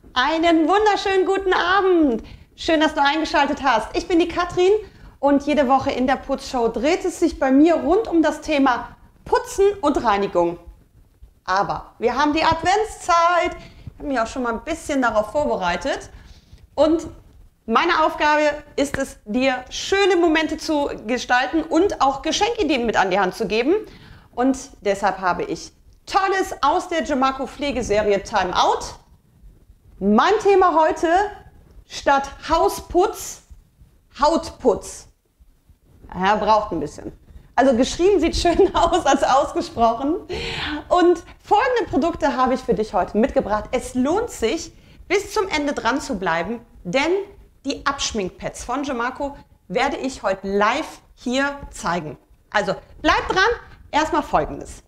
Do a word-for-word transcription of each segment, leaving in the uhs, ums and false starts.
Einen wunderschönen guten Abend. Schön, dass du eingeschaltet hast. Ich bin die Katrin und jede Woche in der Putzshow dreht es sich bei mir rund um das Thema Putzen und Reinigung. Aber wir haben die Adventszeit. Ich habe mich auch schon mal ein bisschen darauf vorbereitet. Und meine Aufgabe ist es, dir schöne Momente zu gestalten und auch Geschenkideen mit an die Hand zu geben. Und deshalb habe ich Tolles aus der Gemarco Pflegeserie Time Out. Mein Thema heute, statt Hausputz, Hautputz. Er braucht ein bisschen. Also geschrieben sieht schön aus als ausgesprochen. Und folgende Produkte habe ich für dich heute mitgebracht. Es lohnt sich, bis zum Ende dran zu bleiben, denn die Abschminkpads von Gemarco werde ich heute live hier zeigen. Also bleib dran, erstmal Folgendes.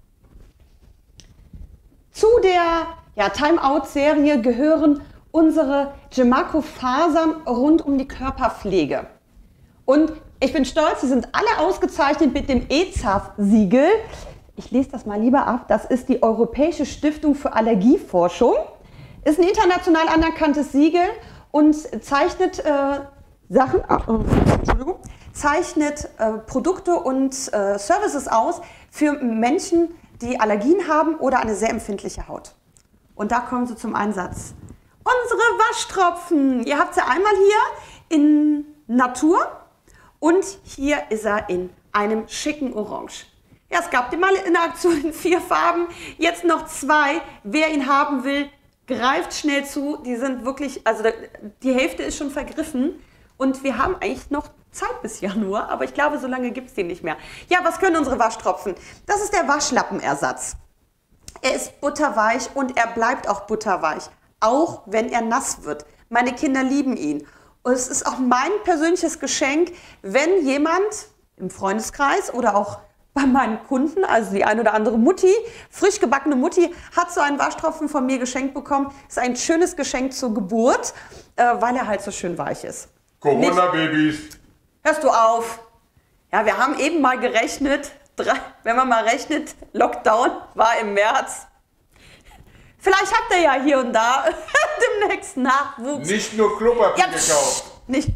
Zu der ja, Time-Out-Serie gehören unsere Gemarco Fasern rund um die Körperpflege. Und ich bin stolz, sie sind alle ausgezeichnet mit dem E Z A F-Siegel. Ich lese das mal lieber ab. Das ist die Europäische Stiftung für Allergieforschung. Ist ein international anerkanntes Siegel und zeichnet äh, Sachen, äh, Entschuldigung, zeichnet äh, Produkte und äh, Services aus für Menschen, die Allergien haben oder eine sehr empfindliche Haut. Und da kommen sie zum Einsatz. Unsere Waschtropfen. Ihr habt sie einmal hier in Natur und hier ist er in einem schicken Orange. Ja, es gab die mal in der Aktion in vier Farben, jetzt noch zwei. Wer ihn haben will, greift schnell zu. Die sind wirklich, also die Hälfte ist schon vergriffen und wir haben eigentlich noch Zeit bis Januar, aber ich glaube, so lange gibt es die nicht mehr. Ja, was können unsere Waschtropfen? Das ist der Waschlappenersatz. Er ist butterweich und er bleibt auch butterweich, auch wenn er nass wird. Meine Kinder lieben ihn. Und es ist auch mein persönliches Geschenk, wenn jemand im Freundeskreis oder auch bei meinen Kunden, also die ein oder andere Mutti, frisch gebackene Mutti, hat so einen Waschtropfen von mir geschenkt bekommen. Ist ein schönes Geschenk zur Geburt, äh, weil er halt so schön weich ist. Corona-Babys. Hörst du auf? Ja, wir haben eben mal gerechnet, drei, wenn man mal rechnet, Lockdown war im März. Vielleicht habt ihr ja hier und da demnächst Nachwuchs. Nicht nur Klopapier Ja, gekauft. Nicht.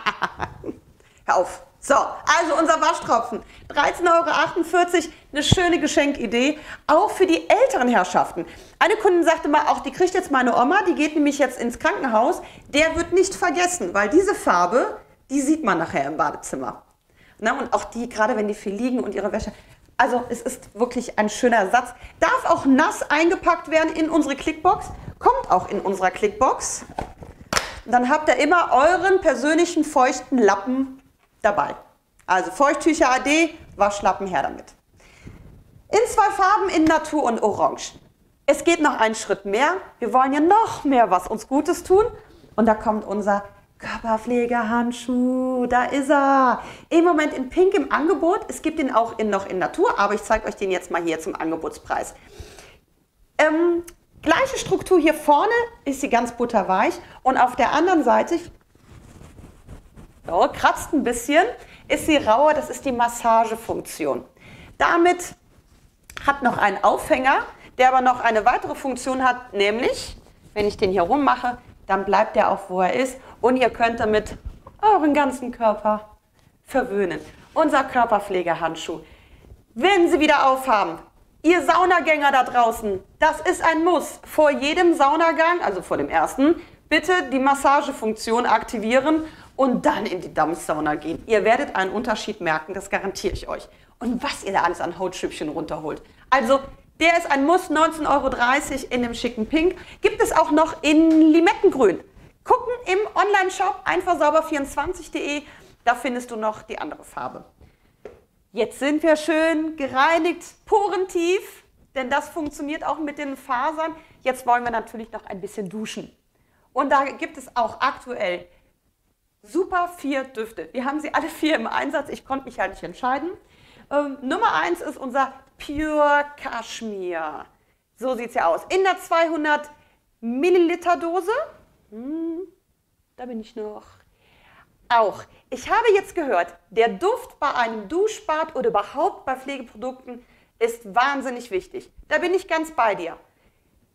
Hör auf. So, also unser Waschtropfen. dreizehn Euro achtundvierzig, eine schöne Geschenkidee, auch für die älteren Herrschaften. Eine Kundin sagte mal, auch die kriegt jetzt meine Oma, die geht nämlich jetzt ins Krankenhaus. Der wird nicht vergessen, weil diese Farbe, die sieht man nachher im Badezimmer. Na, und auch die, gerade wenn die viel liegen und ihre Wäsche. Also es ist wirklich ein schöner Ersatz. Darf auch nass eingepackt werden in unsere Clickbox. Kommt auch in unserer Clickbox. Dann habt ihr immer euren persönlichen feuchten Lappen dabei. Also Feuchttücher A D, Waschlappen her damit. In zwei Farben, in Natur und Orange. Es geht noch einen Schritt mehr. Wir wollen ja noch mehr was uns Gutes tun. Und da kommt unser Körperpflegehandschuh, da ist er. Im Moment in Pink im Angebot. Es gibt ihn auch in, noch in Natur, aber ich zeige euch den jetzt mal hier zum Angebotspreis. Ähm, gleiche Struktur hier vorne, ist sie ganz butterweich und auf der anderen Seite, so, kratzt ein bisschen, ist sie rauer, das ist die Massagefunktion. Damit hat noch einen Aufhänger, der aber noch eine weitere Funktion hat, nämlich, wenn ich den hier rummache, dann bleibt er auch, wo er ist und ihr könnt damit euren ganzen Körper verwöhnen. Unser Körperpflegehandschuh. Wenn Sie wieder aufhaben, ihr Saunagänger da draußen, das ist ein Muss. Vor jedem Saunagang, also vor dem ersten, bitte die Massagefunktion aktivieren und dann in die Dampfsauna gehen. Ihr werdet einen Unterschied merken, das garantiere ich euch. Und was ihr da alles an Hautschüppchen runterholt. Also der ist ein Muss, neunzehn Euro dreißig in dem schicken Pink. Gibt es auch noch in Limettengrün. Gucken im Online-Shop einfachsauber vierundzwanzig punkt de, da findest du noch die andere Farbe. Jetzt sind wir schön gereinigt, porentief, denn das funktioniert auch mit den Fasern. Jetzt wollen wir natürlich noch ein bisschen duschen. Und da gibt es auch aktuell super vier Düfte. Wir haben sie alle vier im Einsatz, ich konnte mich halt nicht entscheiden. Ähm, Nummer eins ist unser Pure Cashmere. So sieht es ja aus. In der zweihundert Milliliter Dose. Hm, da bin ich noch. Auch. Ich habe jetzt gehört, der Duft bei einem Duschbad oder überhaupt bei Pflegeprodukten ist wahnsinnig wichtig. Da bin ich ganz bei dir.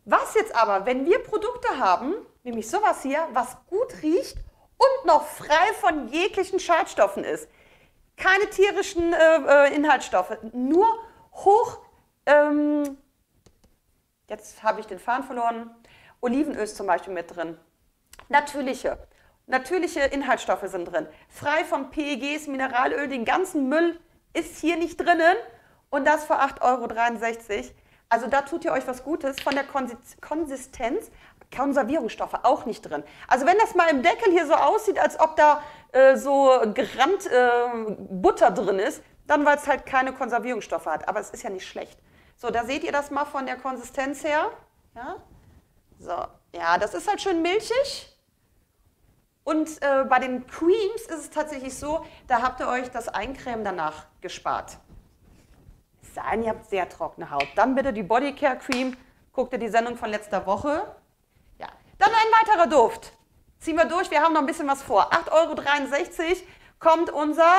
Was jetzt aber, wenn wir Produkte haben, nämlich sowas hier, was gut riecht und noch frei von jeglichen Schadstoffen ist, keine tierischen äh, Inhaltsstoffe, nur hoch, ähm, jetzt habe ich den Faden verloren, Olivenöl ist zum Beispiel mit drin. Natürliche, natürliche Inhaltsstoffe sind drin. Frei von P E Gs, Mineralöl, den ganzen Müll ist hier nicht drinnen und das für acht Euro dreiundsechzig. Also da tut ihr euch was Gutes. Von der Konsistenz, Konservierungsstoffe auch nicht drin. Also wenn das mal im Deckel hier so aussieht, als ob da äh, so gerannt äh, Butter drin ist, dann weil es halt keine Konservierungsstoffe hat. Aber es ist ja nicht schlecht. So, da seht ihr das mal von der Konsistenz her. Ja, so, ja, das ist halt schön milchig. Und äh, bei den Creams ist es tatsächlich so, da habt ihr euch das Eincremen danach gespart. Es sei denn, ihr habt sehr trockene Haut. Dann bitte die Bodycare Cream. Guckt ihr die Sendung von letzter Woche. Ja. Dann ein weiterer Duft. Ziehen wir durch, wir haben noch ein bisschen was vor. acht Euro dreiundsechzig kommt unser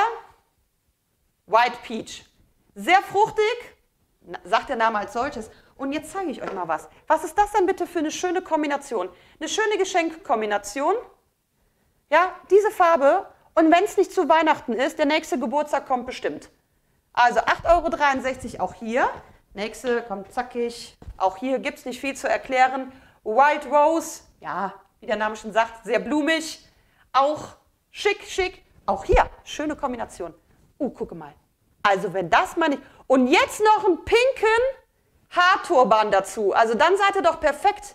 White Peach. Sehr fruchtig, sagt der Name als solches. Und jetzt zeige ich euch mal was. Was ist das denn bitte für eine schöne Kombination? Eine schöne Geschenkkombination. Ja, diese Farbe. Und wenn es nicht zu Weihnachten ist, der nächste Geburtstag kommt bestimmt. Also acht Euro dreiundsechzig auch hier. Nächste kommt zackig. Auch hier gibt es nicht viel zu erklären. White Rose, ja, wie der Name schon sagt, sehr blumig. Auch schick, schick. Auch hier, schöne Kombination. Uh, gucke mal. Also wenn das mal nicht... Und jetzt noch einen pinken Haarturban dazu. Also dann seid ihr doch perfekt.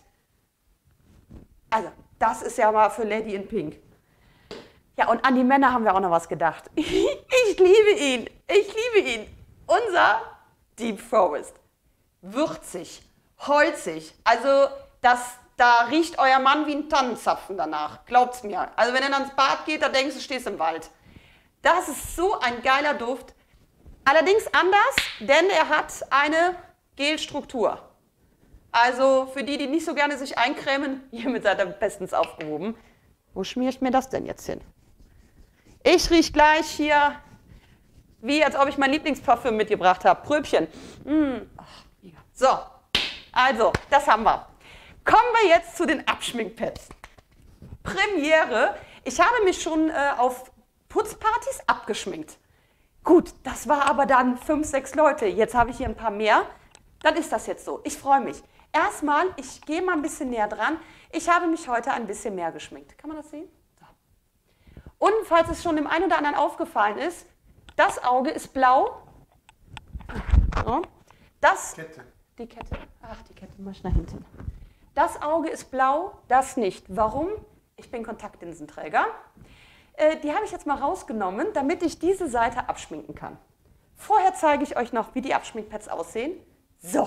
Also das ist ja mal für Lady in Pink. Ja, und an die Männer haben wir auch noch was gedacht. Ich liebe ihn. Ich liebe ihn. Unser Deep Forest. Würzig, holzig. Also das, da riecht euer Mann wie ein Tannenzapfen danach. Glaubt's mir. Also wenn er dann ins Bad geht, da denkst du, du stehst im Wald. Das ist so ein geiler Duft. Allerdings anders, denn er hat eine Gelstruktur. Also für die, die nicht so gerne sich eincremen, hiermit seid ihr bestens aufgehoben. Wo schmiere ich mir das denn jetzt hin? Ich rieche gleich hier, wie als ob ich mein Lieblingsparfüm mitgebracht habe. Pröbchen. Mmh. Ach, ja. So, also, das haben wir. Kommen wir jetzt zu den Abschminkpads. Premiere. Ich habe mich schon äh, auf Putzpartys abgeschminkt. Gut, das war aber dann fünf, sechs Leute. Jetzt habe ich hier ein paar mehr. Dann ist das jetzt so. Ich freue mich. Erstmal, ich gehe mal ein bisschen näher dran. Ich habe mich heute ein bisschen mehr geschminkt. Kann man das sehen? So. Und falls es schon dem einen oder anderen aufgefallen ist, das Auge ist blau. So. Das, Kette. Die Kette. Ach, die Kette mach ich nach hinten. Das Auge ist blau, das nicht. Warum? Ich bin Kontaktlinsenträger. Äh, die habe ich jetzt mal rausgenommen, damit ich diese Seite abschminken kann. Vorher zeige ich euch noch, wie die Abschminkpads aussehen. So.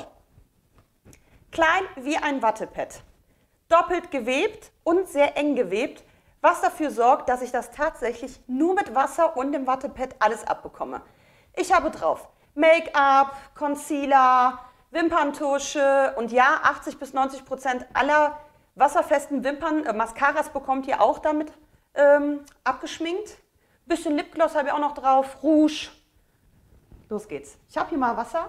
Klein wie ein Wattepad. Doppelt gewebt und sehr eng gewebt, was dafür sorgt, dass ich das tatsächlich nur mit Wasser und dem Wattepad alles abbekomme. Ich habe drauf Make-up, Concealer, Wimperntusche und ja, achtzig bis neunzig Prozent aller wasserfesten Wimpern, äh, Mascaras bekommt ihr auch damit ähm, abgeschminkt. Bisschen Lipgloss habe ich auch noch drauf, Rouge. Los geht's. Ich habe hier mal Wasser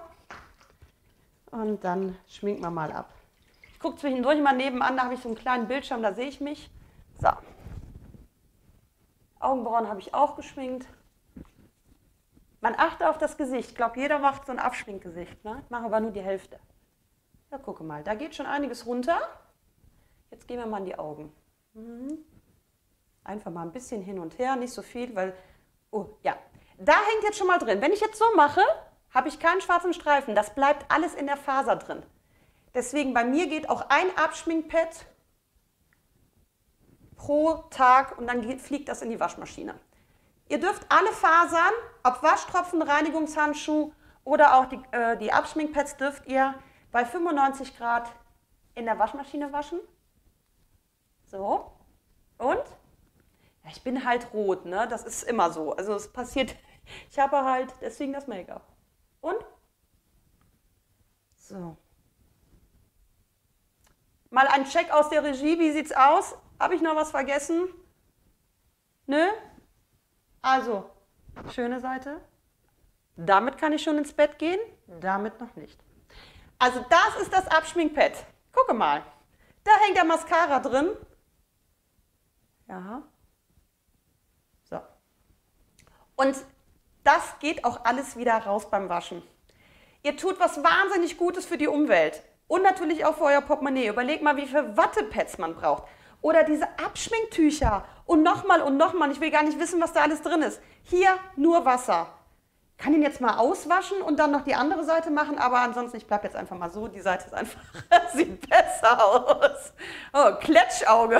und dann schminken wir mal ab. Ich gucke zwischendurch mal nebenan, da habe ich so einen kleinen Bildschirm, da sehe ich mich. So. Augenbrauen habe ich auch geschminkt. Man achte auf das Gesicht. Ich glaube, jeder macht so ein Abschminkgesicht. Ne? Ich mache aber nur die Hälfte. Ja, gucke mal, da geht schon einiges runter. Jetzt gehen wir mal in die Augen. Mhm. Einfach mal ein bisschen hin und her, nicht so viel, weil... Oh, ja. Da hängt jetzt schon mal drin. Wenn ich jetzt so mache, habe ich keinen schwarzen Streifen. Das bleibt alles in der Faser drin. Deswegen bei mir geht auch ein Abschminkpad pro Tag und dann geht, fliegt das in die Waschmaschine. Ihr dürft alle Fasern, ob Waschtropfen, Reinigungshandschuh oder auch die, äh, die Abschminkpads dürft ihr bei fünfundneunzig Grad in der Waschmaschine waschen. So. Und? Ja, ich bin halt rot, ne? Das ist immer so. Also es passiert, ich habe halt deswegen das Make-up. Und? So. Mal ein Check aus der Regie, wie sieht's aus? Habe ich noch was vergessen? Nö? Also, schöne Seite. Damit kann ich schon ins Bett gehen, damit noch nicht. Also das ist das Abschminkpad. Gucke mal, da hängt der Mascara drin. Ja. So. Und das geht auch alles wieder raus beim Waschen. Ihr tut was wahnsinnig Gutes für die Umwelt und natürlich auch für euer Portemonnaie. Überlegt mal, wie viele Wattepads man braucht. Oder diese Abschminktücher und nochmal und nochmal. Ich will gar nicht wissen, was da alles drin ist. Hier nur Wasser. Kann ihn jetzt mal auswaschen und dann noch die andere Seite machen, aber ansonsten, ich bleibe jetzt einfach mal so, die Seite ist einfach, sieht besser aus. Oh, Kletschauge.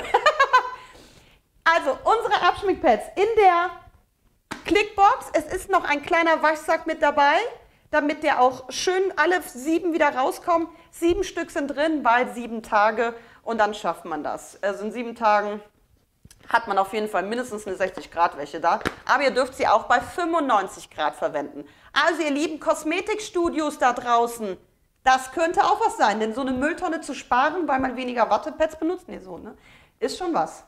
Also, unsere Abschminkpads in der Clickbox. Es ist noch ein kleiner Waschsack mit dabei, damit der auch schön alle sieben wieder rauskommen. Sieben Stück sind drin, weil sieben Tage und dann schafft man das. Also in sieben Tagen hat man auf jeden Fall mindestens eine sechzig Grad Wäsche da. Aber ihr dürft sie auch bei fünfundneunzig Grad verwenden. Also ihr lieben Kosmetikstudios da draußen, das könnte auch was sein. Denn so eine Mülltonne zu sparen, weil man weniger Wattepads benutzt, nee, so, ne? Ist schon was.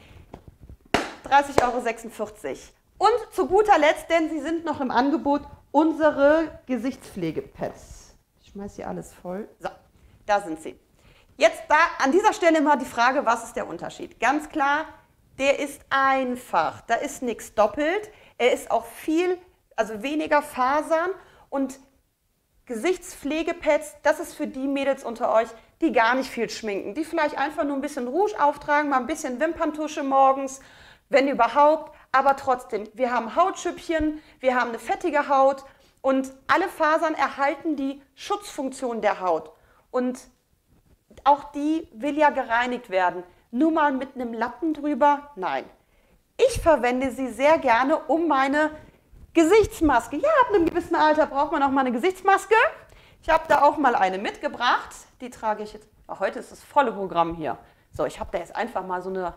dreißig Euro sechsundvierzig. Und zu guter Letzt, denn sie sind noch im Angebot, unsere Gesichtspflegepads. Ich schmeiß hier alles voll. So, da sind sie. Jetzt da an dieser Stelle mal die Frage, was ist der Unterschied? Ganz klar, der ist einfach, da ist nichts doppelt, er ist auch viel, also weniger Fasern und Gesichtspflegepads, das ist für die Mädels unter euch, die gar nicht viel schminken, die vielleicht einfach nur ein bisschen Rouge auftragen, mal ein bisschen Wimperntusche morgens, wenn überhaupt, aber trotzdem, wir haben Hautschüppchen, wir haben eine fettige Haut und alle Fasern erhalten die Schutzfunktion der Haut und auch die will ja gereinigt werden. Nur mal mit einem Lappen drüber? Nein. Ich verwende sie sehr gerne um meine Gesichtsmaske. Ja, ab einem gewissen Alter braucht man auch mal eine Gesichtsmaske. Ich habe da auch mal eine mitgebracht. Die trage ich jetzt. Oh, heute ist das volle Programm hier. So, ich habe da jetzt einfach mal so eine,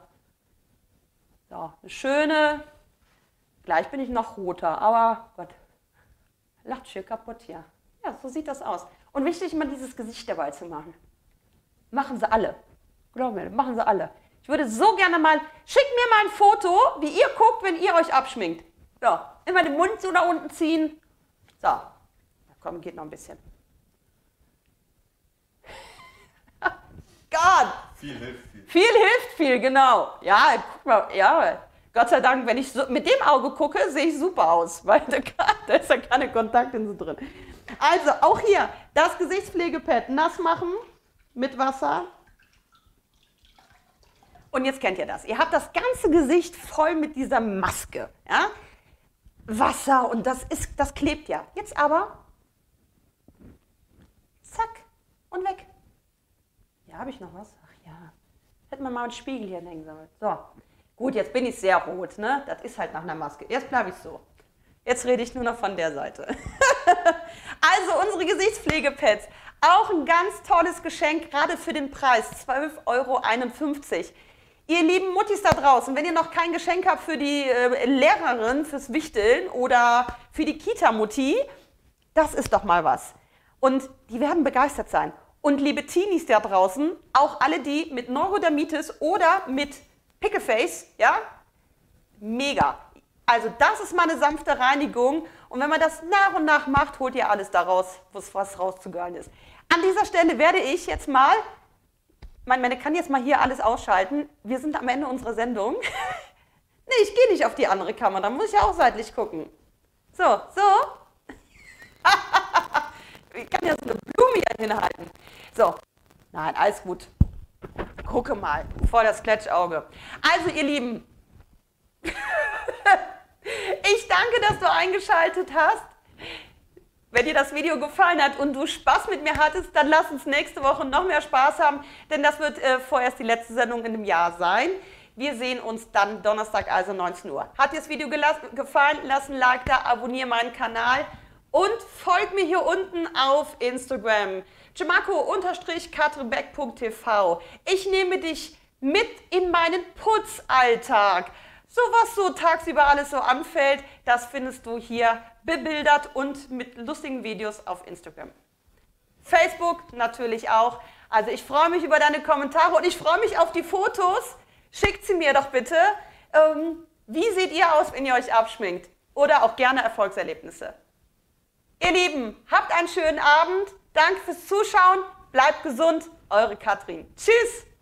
so, eine schöne, gleich bin ich noch roter, aber Gott, lacht hier kaputt hier. Ja, so sieht das aus. Und wichtig, immer dieses Gesicht dabei zu machen. Machen sie alle. Glaub mir, machen sie alle. Ich würde so gerne mal, schickt mir mal ein Foto, wie ihr guckt, wenn ihr euch abschminkt. So, immer den Mund so nach unten ziehen. So, komm, geht noch ein bisschen. Gott! Viel hilft viel. Viel hilft viel, genau. Ja, guck mal, ja, Gott sei Dank, wenn ich so mit dem Auge gucke, sehe ich super aus, weil da, da ist ja keine Kontaktlinse drin. Also, auch hier, das Gesichtspflegepad nass machen mit Wasser. Und jetzt kennt ihr das. Ihr habt das ganze Gesicht voll mit dieser Maske. Ja? Wasser und das, ist, das klebt ja. Jetzt aber, zack, und weg. Ja, habe ich noch was? Ach ja, hätte man mal einen Spiegel hier hängen sollen. So, gut, jetzt bin ich sehr rot, ne? Das ist halt nach einer Maske. Jetzt bleibe ich so. Jetzt rede ich nur noch von der Seite. Also unsere Gesichtspflegepads, auch ein ganz tolles Geschenk, gerade für den Preis, zwölf Euro einundfünfzig. Ihr lieben Muttis da draußen, wenn ihr noch kein Geschenk habt für die äh, Lehrerin, fürs Wichteln oder für die Kita-Mutti, das ist doch mal was. Und die werden begeistert sein. Und liebe Teenies da draußen, auch alle, die mit Neurodermitis oder mit Pickelface, ja, mega. Also das ist mal eine sanfte Reinigung und wenn man das nach und nach macht, holt ihr alles daraus, was rauszugehören ist. An dieser Stelle werde ich jetzt mal, man, man kann jetzt mal hier alles ausschalten, wir sind am Ende unserer Sendung. Nee, ich gehe nicht auf die andere Kamera, da muss ich ja auch seitlich gucken. So, so. Ich kann ja so eine Blume hier hinhalten. So, nein, alles gut. Gucke mal, vor das Kletschauge. Also ihr Lieben, ich danke, dass du eingeschaltet hast. Wenn dir das Video gefallen hat und du Spaß mit mir hattest, dann lass uns nächste Woche noch mehr Spaß haben, denn das wird äh, vorerst die letzte Sendung in dem Jahr sein. Wir sehen uns dann Donnerstag, also neunzehn Uhr. Hat dir das Video gefallen? Lass ein Like da, abonniere meinen Kanal und folg mir hier unten auf Instagram. Gemarco-katrebeck punkt t v. Ich nehme dich mit in meinen Putzalltag. So was so tagsüber alles so anfällt, das findest du hier bebildert und mit lustigen Videos auf Instagram. Facebook natürlich auch. Also ich freue mich über deine Kommentare und ich freue mich auf die Fotos. Schickt sie mir doch bitte. Ähm, wie seht ihr aus, wenn ihr euch abschminkt? Oder auch gerne Erfolgserlebnisse. Ihr Lieben, habt einen schönen Abend. Danke fürs Zuschauen. Bleibt gesund. Eure Katrin. Tschüss!